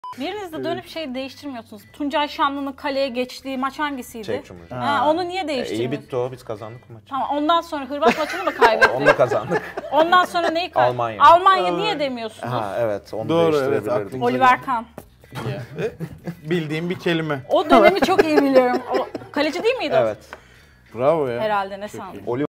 Biriniz de dönüp şey değiştirmiyorsunuz. Tuncay Şanlı'nın kaleye geçtiği maç hangisiydi? Çek Cumhuriyeti. Onu niye İyi değiştirmiyorsunuz? bitti o. Biz kazandık maçı. Tamam, ondan sonra Hırvat maçını mı kaybettik? Onu da kazandık. Ondan sonra neyi kaybettik? Almanya. Almanya niye demiyorsunuz? Ha evet, onu Doğru, değiştirebilirdik. evet, aklım- Oliver Kahn. Bildiğim bir kelime. O dönemi çok iyi biliyorum. O kaleci değil miydi o? Evet. Bravo ya. Herhalde, ne sandın? Oliver